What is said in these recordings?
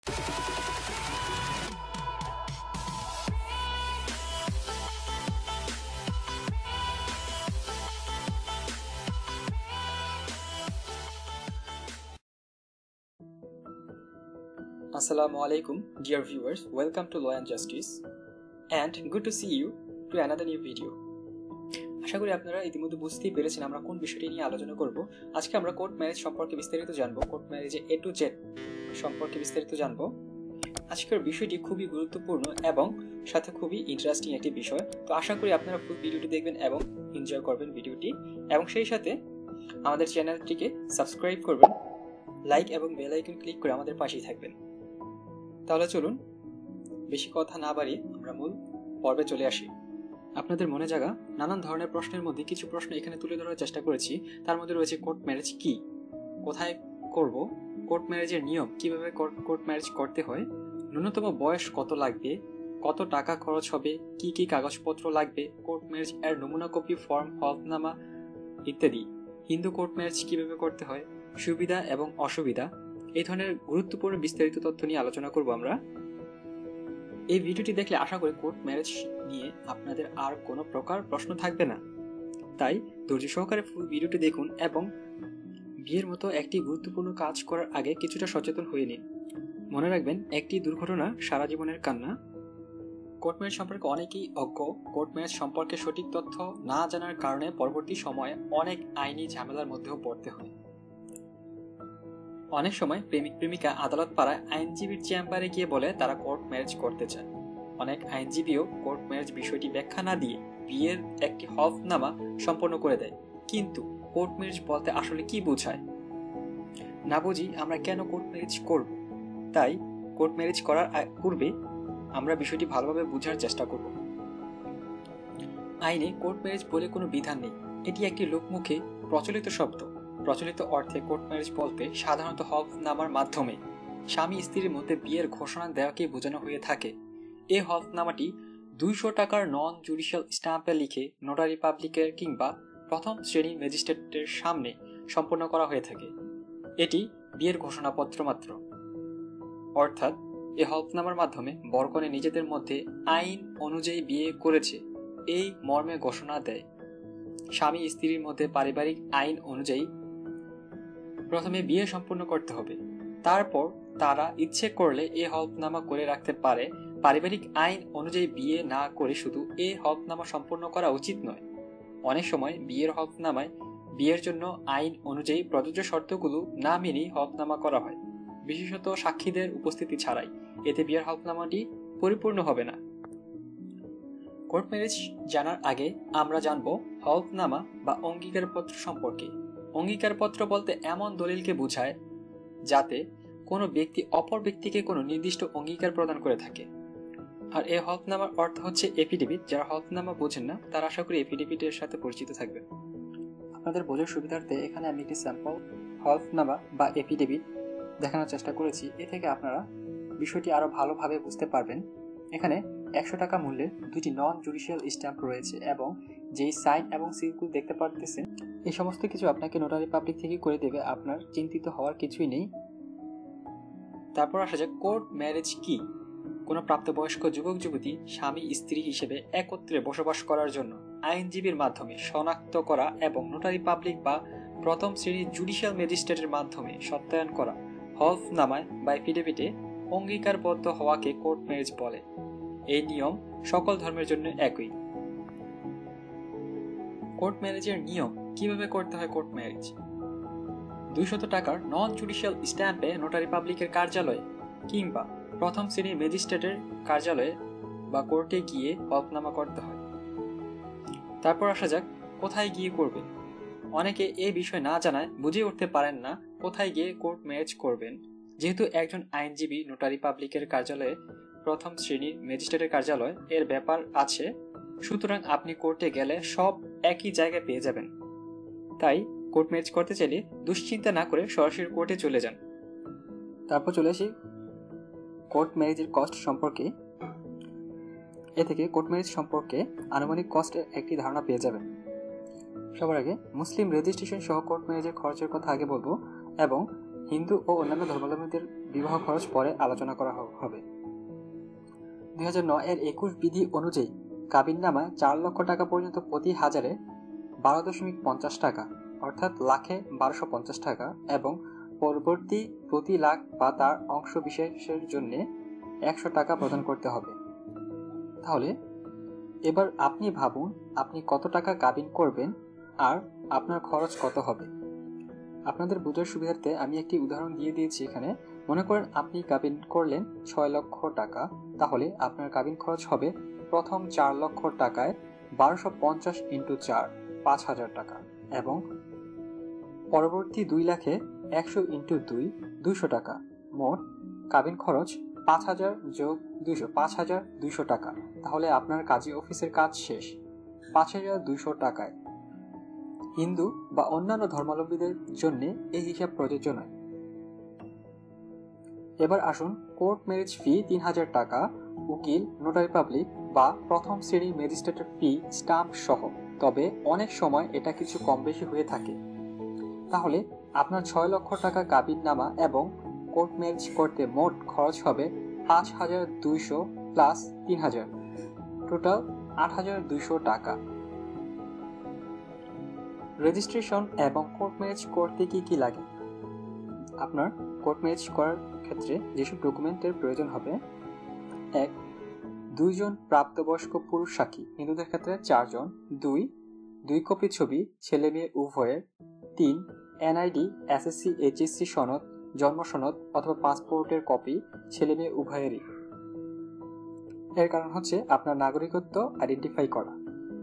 Assalamu alaikum, dear viewers. Welcome to Law and Justice, and good to see you to another new video. আশা করি আপনারা ইতিমধ্যে বুঝতেই পেরেছেন আমরা কোন বিষয়টি নিয়ে আলোচনা করব। আজকে আমরা কোর্ট ম্যারেজ সম্পর্কে বিস্তারিত জানব, কোর্ট ম্যারেজে A to Z সম্পর্কে বিস্তারিত জানব। আজকের বিষয়টি খুবই গুরুত্বপূর্ণ এবং সাথে খুবই ইন্টারেস্টিং একটি বিষয়। তো আশা করি আপনারা ফুল ভিডিওটি দেখবেন এবং এনজয় করবেন ভিডিওটি, এবং সেই সাথে আমাদের চ্যানেলটিকে সাবস্ক্রাইব করবেন, লাইক এবং বেল আইকন ক্লিক করে আমাদের পাশেই থাকবেন। তাহলে চলুন বেশি কথা না বাড়িয়ে আমরা মূল পর্বে চলে আসি। আপনাদের মনে জাগা নানান ধরনের প্রশ্নের মধ্যে কিছু প্রশ্ন এখানে তুলে ধরার চেষ্টা করেছি। তার মধ্যে রয়েছে কোর্ট ম্যারেজ কি, কোথায় করব, কোর্ট ম্যারেজের নিয়ম, কিভাবে কোর্ট ম্যারেজ করতে হয়, ন্যূনতম বয়স কত লাগবে, কত টাকা খরচ হবে, কি কি কাগজপত্র লাগবে, কোর্ট ম্যারেজ এর নমুনা কপি, ফর্ম, হলফনামা ইত্যাদি, হিন্দু কোর্ট ম্যারেজ কিভাবে করতে হয়, সুবিধা এবং অসুবিধা, এই ধরনের গুরুত্বপূর্ণ বিস্তারিত তথ্য নিয়ে আলোচনা করব আমরা। এই ভিডিওটি দেখলে আশা করি কোর্ট ম্যারেজ নিয়ে আপনাদের আর কোনো প্রকার প্রশ্ন থাকবে না। তাই ধৈর্য সহকারে ফুল ভিডিওটি দেখুন এবং বিয়ের মতো একটি গুরুত্বপূর্ণ কাজ করার আগে কিছুটা সচেতন হয়ে নিন। মনে রাখবেন, একটি দুর্ঘটনা সারা জীবনের কান্না। কোর্ট ম্যারেজ সম্পর্কে অনেকেই অজ্ঞ। কোর্ট ম্যারেজ সম্পর্কে সঠিক তথ্য না জানার কারণে পরবর্তী সময়ে অনেক আইনি ঝামেলার মধ্যেও পড়তে হয়। অনেক সময় প্রেমিক প্রেমিকা আদালত পাড়ায় আইনজীবীর চেম্বারে গিয়ে বলে তারা কোর্ট ম্যারেজ করতে চায়। অনেক আইনজীবীও কোর্ট ম্যারেজ বিষয়টি ব্যাখ্যা না দিয়ে বিয়ের একটি হলফনামা সম্পন্ন করে দেয়। কিন্তু কোর্ট ম্যারেজ বলতে আসলে কি বোঝায় না বুঝি আমরা কেন কোর্ট ম্যারেজ করব। তাই কোর্ট ম্যারেজ করার পূর্বে আমরা বিষয়টি ভালোভাবে বোঝার চেষ্টা করব। আইনে কোর্ট ম্যারেজ বলে কোনো বিধান নেই, এটি একটি লোকমুখে প্রচলিত শব্দ। প্রচলিত অর্থে কোর্ট ম্যারেজ বলতে সাধারণত হলফনামার মাধ্যমে স্বামী স্ত্রীর মধ্যে বিয়ের ঘোষণা দেওয়াকে বোঝানো হয়ে থাকে। এই হলফনামাটি 200 টাকার নন জুডিশিয়াল স্ট্যাম্পে লিখে নোটারি পাবলিকের কিংবা প্রথম শ্রেণীর ম্যাজিস্ট্রেটের সামনে সম্পন্ন করা হয়ে থাকে। এটি বিয়ের ঘোষণাপত্র মাত্র। অর্থাৎ এই হলফনামার মাধ্যমে বরকনে নিজেদের মধ্যে আইন অনুযায়ী বিয়ে করেছে এই মর্মে ঘোষণা দেয়। স্বামী স্ত্রীর মধ্যে পারিবারিক আইন অনুযায়ী প্রথমে বিয়ে সম্পন্ন করতে হবে, তারপর তারা ইচ্ছে করলে এই হলফনামা করে রাখতে পারে। পারিবারিক আইন অনুযায়ী বিয়ে না করে শুধু এই হলফনামা সম্পন্ন করা উচিত নয়। অনেক সময় বিয়ের হলফনামায় বিয়ের জন্য আইন অনুযায়ী প্রযোজ্য শর্তগুলো না মেনেই হলফনামা করা হয়, বিশেষত সাক্ষীদের উপস্থিতি ছাড়াই। এতে বিয়ের হলফনামাটি পরিপূর্ণ হবে না। কোর্ট ম্যারেজ জানার আগে আমরা জানব হলফনামা বা অঙ্গীকারপত্র সম্পর্কে। অঙ্গীকারপত্র বলতে এমন দলিলকে বোঝায় যাতে কোনো ব্যক্তি অপর ব্যক্তিকে কোনো নির্দিষ্ট অঙ্গীকার প্রদান করে থাকে। আর এই হলফনামার অর্থ হচ্ছে এফিডেভিট। যারা হলফনামা বোঝেন না তারা আশা করি এফিডেভিটের সাথে পরিচিত থাকবেন। আপনাদের বোঝার সুবিধার্থে এখানে আমি একটি স্যাম্পল হলফনামা বা এফিডেভিট দেখানোর চেষ্টা করেছি। এ থেকে আপনারা বিষয়টি আরো ভালোভাবে বুঝতে পারবেন। এখানে 100 টাকা মূল্যের দুটি নন জুডিশিয়াল স্ট্যাম্প রয়েছে এবং যেই সাইন এবং সিলগুলো দেখতে পারতেছেন এই সমস্ত কিছু আপনাকে নোটারি পাবলিক থেকে করে দেবে, আপনার চিন্তিত হওয়ার কিছুই নেই। তারপর আসা যাক কোর্ট ম্যারেজ কি। কোনো প্রাপ্তবয়স্ক যুবক যুবতী স্বামী স্ত্রী হিসেবে একত্রে বসবাস করার জন্য আইনজীবীর মাধ্যমে শনাক্ত করা এবং নোটারি পাবলিক বা প্রথম শ্রেণীর জুডিশিয়াল ম্যাজিস্ট্রেটের মাধ্যমে সত্যায়ন করা হলফনামায় বা এফিডেভিটে অঙ্গীকারবদ্ধ হওয়াকে কোর্ট ম্যারেজ বলে। এই নিয়ম সকল ধর্মের জন্য একই। কোর্ট ম্যারেজের নিয়ম কিভাবে করতে হয়। কোর্ট ম্যারেজ 200 টাকার নন জুডিশিয়াল স্ট্যাম্পে নোটারি পাবলিকের কার্যালয়ে কিংবা প্রথম শ্রেণীর ম্যাজিস্ট্রেটের কার্যালয়ে বা কোর্টে গিয়ে হলফনামা করতে হয়। তারপর আসা যাক কোথায় গিয়ে করবে। অনেকে এই বিষয় না জানায় বুঝে উঠতে পারেন না কোথায় গিয়ে কোর্ট ম্যারেজ করবেন। যেহেতু একজন আইনজীবী নোটারি পাবলিকের কার্যালয়ে প্রথম শ্রেণীর ম্যাজিস্ট্রেটের কার্যালয় এর ব্যাপার আছে, সুতরাং আপনি কোর্টে গেলে সব একই জায়গায় পেয়ে যাবেন। তাই কোর্ট ম্যারেজ করতে চাইলে দুশ্চিন্তা না করে সরাসরি কোর্টে চলে যান। তারপর চলে আসি কোর্ট ম্যারেজের কস্ট সম্পর্কে। এ থেকে কোর্ট ম্যারেজ সম্পর্কে আনুমানিক কস্টের একটি ধারণা পেয়ে যাবেন। সবার আগে মুসলিম রেজিস্ট্রেশন সহ কোর্ট ম্যারেজের খরচের কথা আগে বলবো এবং হিন্দু ও অন্যান্য ধর্মাবলম্বীদের বিবাহ খরচ পরে আলোচনা করা হবে। 2009 এর 21 বিধি অনুযায়ী কাবিননামায় 4 লক্ষ টাকা পর্যন্ত প্রতি হাজারে 12.50 টাকা অর্থাৎ লাখে 1250 টাকা এবং পরবর্তী প্রতি লাখ বা তার অংশ বিশেষের জন্য 100 টাকা প্রদান করতে হবে। তাহলে এবার আপনি ভাবুন আপনি কত টাকা কাবিন করবেন আর আপনার খরচ কত হবে। আপনাদের বোঝার সুবিধার্থে আমি একটি উদাহরণ দিয়ে দিয়েছি এখানে। মনে করেন আপনি কাবিন করলেন 6 লক্ষ টাকা, তাহলে আপনার কাবিন খরচ হবে প্রথম 4 লক্ষ টাকায় 1250 × 4 5000 টাকা এবং পরবর্তী 2 লাখে 100 × 2 200 টাকা। মোট কাবিন খরচ 5000 যোগ 200 5200 টাকা। তাহলে আপনার কাজী অফিসের কাজ শেষ 5200 টাকায়। হিন্দু বা অন্যান্য ধর্মাবলম্বীদের জন্য এই হিসাব প্রযোজ্য নয়। এবার আসুন কোর্ট ম্যারেজ ফি 3000 টাকা, উকিল, নোটারি পাবলিক বা প্রথম শ্রেণীর ম্যাজিস্ট্রেটের ফি, স্টাম্প সহ। তবে অনেক সময় এটা কিছু কম বেশি হয়ে থাকে। তাহলে আপনার 6 লক্ষ টাকা কাবিননামা এবং কোর্ট ম্যারেজ করতে মোট খরচ হবে 5200 প্লাস 3000, টোটাল 8200 টাকা। রেজিস্ট্রেশন এবং কোর্ট ম্যারেজ করতে কি লাগে? আপনার কোর্ট ম্যারেজ করার ক্ষেত্রে যেসব ডকুমেন্টের প্রয়োজন হবে: 1. 2 জন প্রাপ্তবয়স্ক পুরুষ সাক্ষী, হিন্দুদের ক্ষেত্রে 4 জন। 2 কপি ছবি ছেলে মেয়ে উভয়ের। 3 এনআইডি, এসএসসি এইচএসসি সনদ, জন্ম সনদ অথবা পাসপোর্টের কপি ছেলে মেয়ে উভয়েরই। এর কারণ হচ্ছে আপনার নাগরিকত্ব আইডেন্টিফাই করা।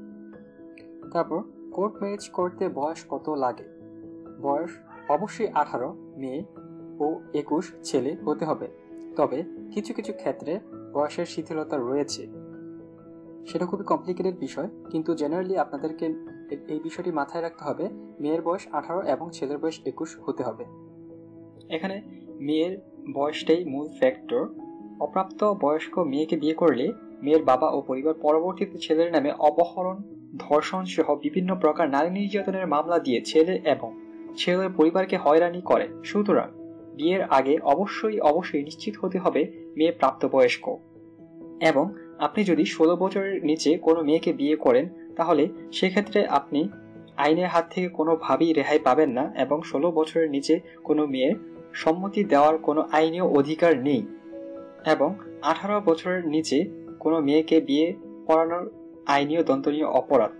তারপর কোর্ট ম্যারেজ করতে বয়স কত লাগে? বয়স অবশ্যই 18 মেয়ে ও 21 ছেলে হতে হবে। তবে কিছু কিছু ক্ষেত্রে বয়সের শিথিলতা রয়েছে, সেটা খুবই কমপ্লিকেটেড বিষয়, কিন্তু জেনারেলি আপনাদেরকে এই বিষয়টি মাথায় রাখতে হবে। মেয়ের বয়স 18 এবং ছেলের বয়স 21 হতে হবে। এখানে মেয়ের বয়সটাই মূল ফ্যাক্টর। অপ্রাপ্ত বয়স্ক মেয়েকে বিয়ে করলে মেয়ের বাবা ও পরিবার পরবর্তীতে ছেলের নামে অপহরণ, ধর্ষণ সহ বিভিন্ন প্রকার নারী নির্যাতনের মামলা দিয়ে ছেলে এবং ছেলের পরিবারকে হয়রানি করে। সুতরাং বিয়ের আগে অবশ্যই নিশ্চিত হতে হবে মেয়ে প্রাপ্তবয়স্ক। এবং আপনি যদি 16 বছরের নিচে কোনো মেয়েকে বিয়ে করেন তাহলে সেক্ষেত্রে আপনি আইনের হাত থেকে কোনোভাবেই রেহাই পাবেন না এবং 16 বছরের নিচে কোনো মেয়ের সম্মতি দেওয়ার কোনো আইনীয় অধিকার নেই এবং 18 বছরের নিচে কোনো মেয়েকে বিয়ে করানোর আইনীয় দণ্ডনীয় অপরাধ।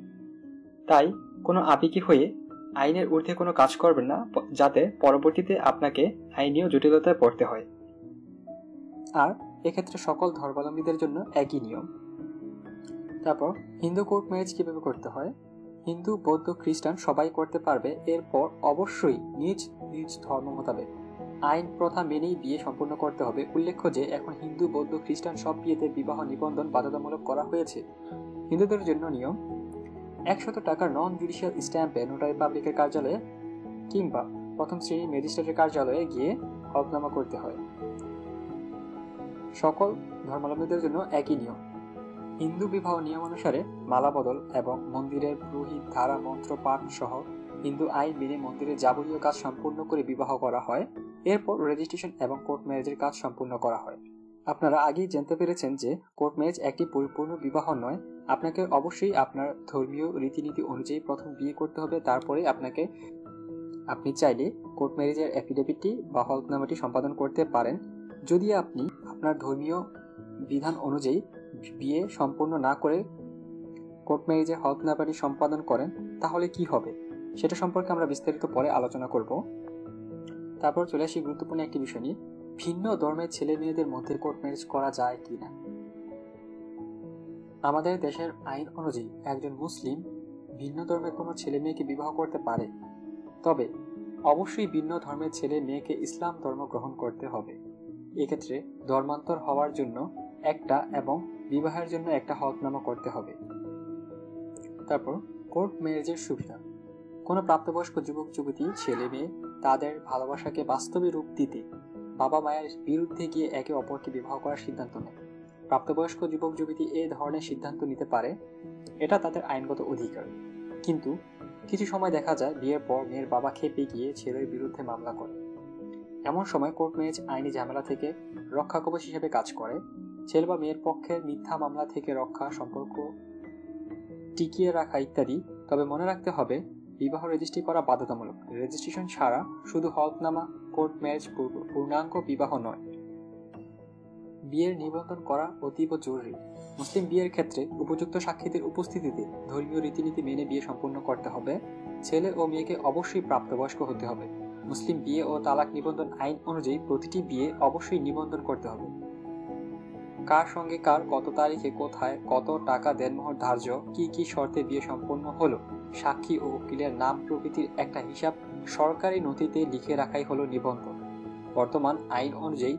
তাই কোনো আবেগী হয়ে আইনের ঊর্ধ্বে কোনো কাজ করবেন না, যাতে পরবর্তীতে আপনাকে আইনীয় জটিলতায় পড়তে হয়। আর এক্ষেত্রে সকল ধর্মাবলম্বীদের জন্য একই নিয়ম। তারপর হিন্দু কোর্ট ম্যারেজ কিভাবে করতে হয়? হিন্দু, বৌদ্ধ, খ্রিস্টান সবাই করতে পারবে। এরপর অবশ্যই নিজ নিজ ধর্ম মোতাবেক আইন প্রথা মেনেই বিয়ে সম্পন্ন করতে হবে। উল্লেখ্য যে এখন হিন্দু, বৌদ্ধ, খ্রিস্টান সব বিয়েতে বিবাহ নিবন্ধন বাধ্যতামূলক করা হয়েছে। হিন্দুদের জন্য নিয়ম: 100 টাকার নন জুডিশিয়াল স্ট্যাম্পে নোটারি পাবলিকের কার্যালয়ে কিংবা প্রথম শ্রেণীর ম্যাজিস্ট্রেটের কার্যালয়ে গিয়ে হলফনামা করতে হয়। সকল ধর্মাবলম্বীদের জন্য একই নিয়ম। হিন্দু বিবাহ নিয়ম অনুসারে মালা বদল এবং মন্দিরের পুরোহিত ধারা মন্ত্র পাঠ সহ হিন্দু আইন মেনে মন্দিরে যাবতীয় কাজ সম্পূর্ণ করে বিবাহ করা হয়। এরপর রেজিস্ট্রেশন এবং কোর্ট ম্যারেজের কাজ সম্পূর্ণ করা হয়। আপনারা আগেই জানতে পেরেছেন যে কোর্ট ম্যারেজ একটি পরিপূর্ণ বিবাহ নয়। আপনাকে অবশ্যই আপনার ধর্মীয় রীতিনীতি অনুযায়ী প্রথম বিয়ে করতে হবে, তারপরে আপনি চাইলে কোর্ট ম্যারেজের অ্যাফিডেভিটটি বা হলফনামাটি সম্পাদন করতে পারেন। যদি আপনি আপনার ধর্মীয় বিধান অনুযায়ী বিয়ে সম্পূর্ণ না করে কোর্ট ম্যারেজের হলফনামাটি সম্পাদন করেন তাহলে কি হবে সেটা সম্পর্কে আমরা বিস্তারিত পরে আলোচনা করব। তারপর চলে আসি গুরুত্বপূর্ণ একটি বিষয় নিয়ে: ভিন্ন ধর্মের ছেলে মেয়েদের মধ্যে কোর্ট ম্যারেজ করা যায় কি না। আমাদের দেশের আইন অনুযায়ী একজন মুসলিম ভিন্ন ধর্মের কোনো ছেলে মেয়েকে বিবাহ করতে পারে, তবে অবশ্যই ভিন্ন ধর্মের ছেলে মেয়েকে ইসলাম ধর্ম গ্রহণ করতে হবে। এক্ষেত্রে ধর্মান্তর হওয়ার জন্য একটা এবং বিবাহের জন্য একটা হলফনামা করতে হবে। তারপর কোর্ট ম্যারেজের সুবিধা: কোনো প্রাপ্তবয়স্ক যুবক যুবতী ছেলে মেয়ে তাদের ভালোবাসাকে বাস্তবে রূপ দিতে বাবা মায়ের বিরুদ্ধে গিয়ে একে অপরকে বিবাহ করার সিদ্ধান্ত নেয়। প্রাপ্তবয়স্ক যুবক যুবতী এই ধরনের সিদ্ধান্ত নিতে পারে, এটা তাদের আইনগত অধিকার। কিন্তু কিছু সময় দেখা যায় বিয়ের পর মেয়ের বাবা খেপে গিয়ে ছেলের বিরুদ্ধে মামলা করে। এমন সময় কোর্ট ম্যারেজ আইনি ঝামেলা থেকে রক্ষা কবচ হিসেবে কাজ করে। ছেলে বা মেয়ের পক্ষের মিথ্যা মামলা থেকে রক্ষা, সম্পর্ক টিকিয়ে রাখা ইত্যাদি। তবে মনে রাখতে হবে, বিবাহ রেজিস্ট্রি করা বাধ্যতামূলক। রেজিস্ট্রেশন ছাড়া শুধু হলফনামা কোর্ট ম্যারেজ পূর্ণাঙ্গ বিবাহ নয়। বিয়ের নিবন্ধন করা অতীব জরুরি। মুসলিম বিয়ের ক্ষেত্রে উপযুক্ত সাক্ষীদের উপস্থিতিতে ধর্মীয় রীতিনীতি মেনে বিয়ে সম্পন্ন করতে হবে। ছেলে ও মেয়েকে অবশ্যই প্রাপ্তবয়স্ক হতে হবে। মুসলিম বিয়ে ও তালাক নিবন্ধন আইন অনুযায়ী প্রতিটি বিয়ে অবশ্যই নিবন্ধন করতে হবে। কার সঙ্গে কার, কত তারিখে, কোথায়, কত টাকা দেনমোহর ধার্য, কি কি শর্তে বিয়ে সম্পন্ন হলো, সাক্ষী ও উকিলের নাম প্রভৃতির একটা হিসাব সরকারি নথিতে লিখে রাখাই হলো নিবন্ধন। বর্তমান আইন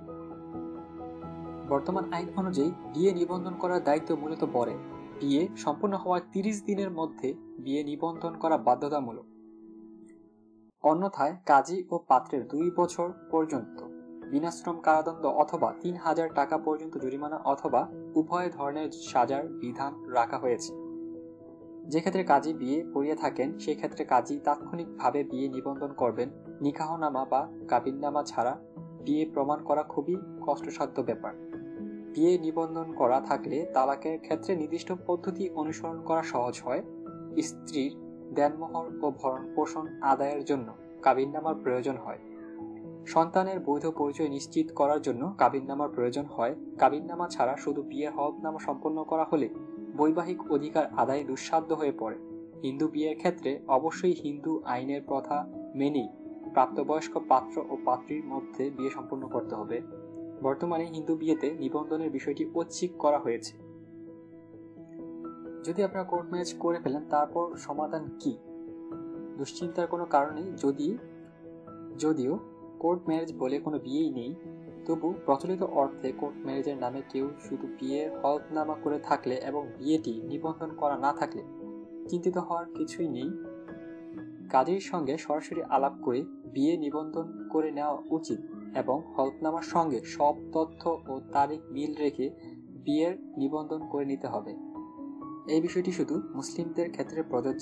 অনুযায়ী বিয়ে নিবন্ধন করার দায়িত্ব মূলত বরের। বিয়ে সম্পন্ন হওয়ার 30 দিনের মধ্যে বিয়ে নিবন্ধন করা বাধ্যতামূলক। অন্যথায় কাজী ও পাত্রের 2 বছর পর্যন্ত বিনাশ্রম কারাদণ্ড অথবা 3000 টাকা পর্যন্ত জরিমানা অথবা উভয় ধরনের সাজার বিধান রাখা হয়েছে। যে ক্ষেত্রে কাজী বিয়ে পড়িয়ে থাকেন, সেক্ষেত্রে কাজী তাৎক্ষণিকভাবে বিয়ে নিবন্ধন করবেন। নিকাহনামা বা কাবিননামা ছাড়া বিয়ে প্রমাণ করা খুবই কষ্টসাধ্য ব্যাপার। বিয়ে নিবন্ধন করা থাকলে তালাকের ক্ষেত্রে নির্দিষ্ট পদ্ধতি অনুসরণ করা সহজ হয়। স্ত্রীর দেনমোহর ও ভরণ পোষণ আদায়ের জন্য কাবিননামার প্রয়োজন হয়। সন্তানের বৈধ পরিচয় নিশ্চিত করার জন্য কাবিননামার প্রয়োজন হয়। কাবিননামা ছাড়া শুধু বিয়ের হলফনামা সম্পন্ন করা হলে বৈবাহিক অধিকার আদায় দুঃসাধ্য হয়ে পড়ে। হিন্দু বিয়ের ক্ষেত্রে অবশ্যই হিন্দু আইনের প্রথা মেনেই প্রাপ্তবয়স্ক পাত্র ও পাত্রীর মধ্যে বিয়ে সম্পন্ন করতে হবে। বর্তমানে হিন্দু বিয়েতে নিবন্ধনের বিষয়টি ঐচ্ছিক করা হয়েছে। যদি আপনারা কোর্ট ম্যারেজ করে ফেলেন, তারপর সমাধান কি? দুশ্চিন্তার কোনো কারণ নেই। যদিও কোর্ট ম্যারেজ বলে কোনো বিয়েই নেই, তবু প্রচলিত অর্থে কোর্ট ম্যারেজের নামে কেউ শুধু বিয়ের হলফনামা করে থাকলে এবং বিয়েটি নিবন্ধন করা না থাকলে চিন্তিত হওয়ার কিছুই নেই। কাজীর সঙ্গে সরাসরি আলাপ করে বিয়ে নিবন্ধন করে নেওয়া উচিত এবং হলফনামার সঙ্গে সব তথ্য ও তারিখ মিল রেখে বিয়ের নিবন্ধন করে নিতে হবে। এই বিষয়টি শুধু মুসলিমদের ক্ষেত্রে প্রযোজ্য।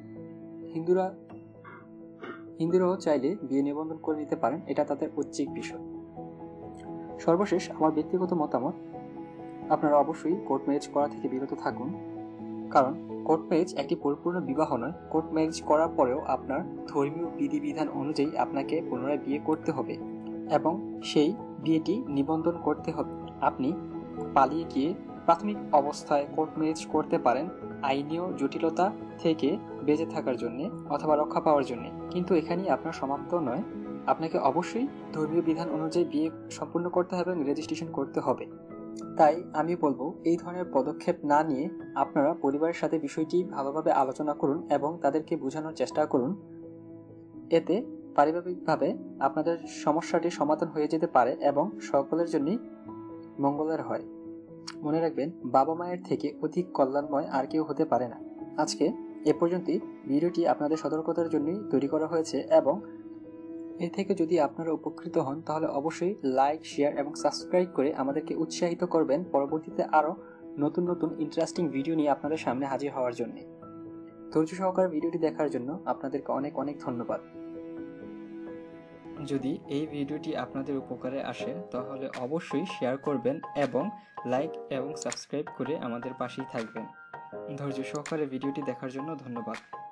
হিন্দুরাও চাইলে বিয়ে নিবন্ধন করে নিতে পারেন, এটা তাদের ঐচ্ছিক বিষয়। সর্বশেষ আমার ব্যক্তিগত মতামত, আপনারা অবশ্যই কোর্ট ম্যারেজ করা থেকে বিরত থাকুন, কারণ কোর্ট ম্যারেজ একটি পরিপূর্ণ বিবাহ নয়। কোর্ট ম্যারেজ করার পরেও আপনার ধর্মীয় বিধিবিধান অনুযায়ী আপনাকে পুনরায় বিয়ে করতে হবে এবং সেই বিয়েটি নিবন্ধন করতে হবে। আপনি পালিয়ে গিয়ে প্রাথমিক অবস্থায় কোর্ট ম্যারেজ করতে পারেন আইনীয় জটিলতা থেকে বেঁচে থাকার জন্য অথবা রক্ষা পাওয়ার জন্য, কিন্তু এখানেই আপনার সমাপ্ত নয়। আপনাকে অবশ্যই ধর্মীয় বিধান অনুযায়ী বিয়ে সম্পূর্ণ করতে হবে এবং রেজিস্ট্রেশন করতে হবে। তাই আমি বলবো, এই ধরনের পদক্ষেপ না নিয়ে আপনারা পরিবারের সাথে বিষয়টি ভালোভাবে আলোচনা করুন এবং তাদেরকে বোঝানোর চেষ্টা করুন। এতে পারিবারিকভাবে আপনাদের সমস্যাটি সমাধান হয়ে যেতে পারে এবং সকলের জন্যই মঙ্গলের হয়। মনে রাখবেন, বাবা মায়ের থেকে অধিক কল্যাণময় আর কেউ হতে পারে না। আজকে এ পর্যন্তই। ভিডিওটি আপনাদের সতর্কতার জন্যই তৈরি করা হয়েছে এবং এর থেকে যদি আপনারা উপকৃত হন তাহলে অবশ্যই লাইক, শেয়ার এবং সাবস্ক্রাইব করে আমাদেরকে উৎসাহিত করবেন পরবর্তীতে আরও নতুন নতুন ইন্টারেস্টিং ভিডিও নিয়ে আপনাদের সামনে হাজির হওয়ার জন্য। ধৈর্য সহকারে ভিডিওটি দেখার জন্য আপনাদেরকে অনেক অনেক ধন্যবাদ। যদি এই ভিডিওটি আপনাদের উপকারে আসে তাহলে অবশ্যই শেয়ার করবেন এবং লাইক এবং সাবস্ক্রাইব করে আমাদের পাশেই থাকবেন। ধৈর্য সহকারে ভিডিওটি দেখার জন্য ধন্যবাদ।